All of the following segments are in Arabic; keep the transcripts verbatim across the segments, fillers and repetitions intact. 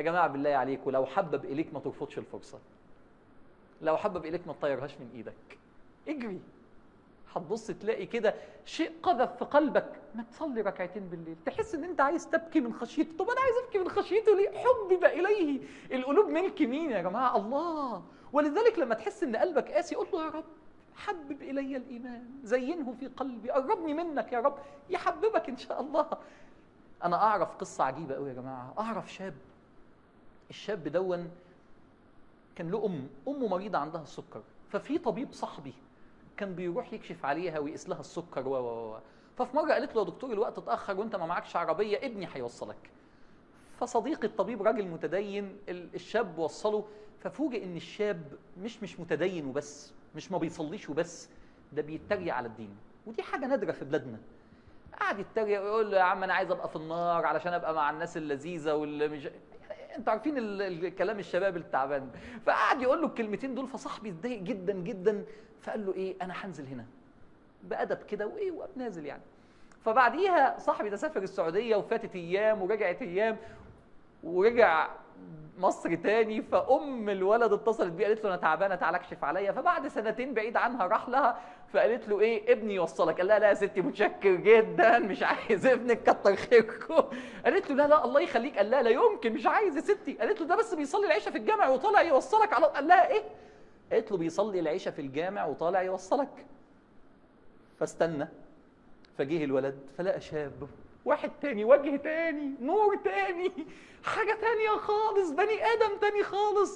يا جماعه بالله عليكم لو حبب اليك ما ترفضش الفرصه، لو حبب اليك ما تطيرهاش من ايدك، اجري. هتبص تلاقي كده شيء قذف في قلبك، ما تصلي ركعتين بالليل، تحس ان انت عايز تبكي من خشيته. طب انا عايز ابكي من خشيته ليه؟ حبب اليه. القلوب ملك مين يا جماعه؟ الله. ولذلك لما تحس ان قلبك قاسي قول له يا رب حبب الي الايمان، زينه في قلبي، قربني منك يا رب، يحببك ان شاء الله. انا اعرف قصه عجيبه قوي يا جماعه. اعرف شاب، الشاب دون كان له ام امه مريضه عندها السكر، ففي طبيب صاحبي كان بيروح يكشف عليها ويقيس لها السكر و و ففي مره قالت له يا دكتور الوقت اتاخر وانت ما معكش عربيه، ابني هيوصلك. فصديق الطبيب راجل متدين، الشاب وصله، ففوجئ ان الشاب مش مش متدين وبس، مش ما بيصليش وبس، ده بيتريق على الدين، ودي حاجه نادره في بلادنا. قعد يتريق ويقول له يا عم انا عايز ابقى في النار علشان ابقى مع الناس اللذيذه واللي مش، انتوا عارفين الكلام الشباب التعبان. فقعد يقول له الكلمتين دول، فصاحبي اتضايق جدا جدا، فقال له ايه انا هنزل هنا بادب كده وايه وقام نازل يعني. فبعديها صاحبي ده سافر السعوديه وفاتت ايام ورجعت ايام ورجع مصر تاني، فام الولد اتصلت بيه قالت له انا تعبانه تعالى اكشف عليا. فبعد سنتين بعيد عنها راح لها، فقالت له ايه ابني يوصلك؟ قال لها لا يا ستي متشكر جدا مش عايز ابنك كتر خيركم. قالت له لا لا الله يخليك. قال لها لا يمكن مش عايز يا ستي. قالت له ده بس بيصلي العشاء في الجامع وطالع يوصلك على. قال لها ايه؟ قالت له بيصلي العشاء في الجامع وطالع يوصلك. فاستنى، فجه الولد فلقى شاب، واحد تاني، وجه تاني، نور تاني، حاجة تانية خالص، بني آدم تاني خالص.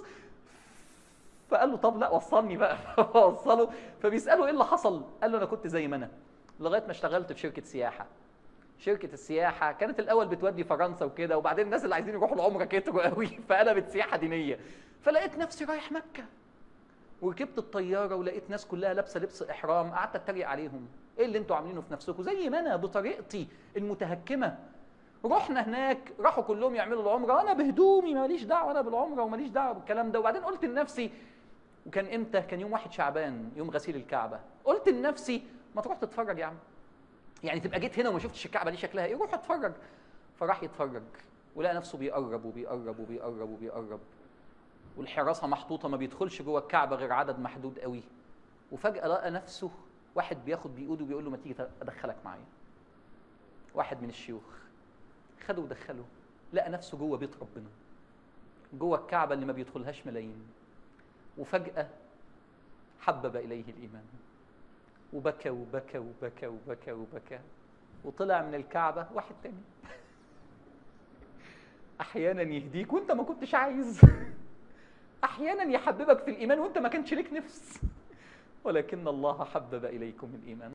فقال له طب لا وصلني بقى. فوصله، فبيسأله ايه اللي حصل؟ قال له انا كنت زي ما انا لغاية ما اشتغلت في شركة سياحة. شركة السياحة كانت الأول بتودي فرنسا وكده، وبعدين الناس اللي عايزين يروحوا العمرة كتروا قوي فقلبت سياحة دينية. فلقيت نفسي رايح مكة، وركبت الطيارة ولقيت ناس كلها لابسة لبس إحرام، قعدت أتريق عليهم، ايه اللي انتوا عاملينه في نفسكم؟ زي ما انا بطريقتي المتهكمة. رحنا هناك راحوا كلهم يعملوا العمرة وانا بهدومي ماليش دعوة انا بالعمرة وماليش دعوة بالكلام ده. وبعدين قلت لنفسي، وكان امتى؟ كان يوم واحد شعبان، يوم غسيل الكعبة، قلت لنفسي ما تروح تتفرج يا عم، يعني تبقى جيت هنا وما شفتش الكعبة دي شكلها ايه، روح اتفرج. فراح يتفرج ولقى نفسه بيقرب وبيقرب وبيقرب وبيقرب، والحراسة محطوطة ما بيدخلش جوه الكعبة غير عدد محدود قوي. وفجأة لقى نفسه واحد بياخد بإيده وبيقول له ما تيجي أدخلك معايا. واحد من الشيوخ خده ودخله، لقى نفسه جوه بيت ربنا، جوه الكعبة اللي ما بيدخلهاش ملايين. وفجأة حبب إليه الإيمان، وبكى وبكى وبكى وبكى وبكى، وطلع من الكعبة واحد تاني. أحيانا يهديك وأنت ما كنتش عايز، أحيانا يحببك في الإيمان وأنت ما كانش ليك نفس، ولكن الله حبب إليكم الإيمان.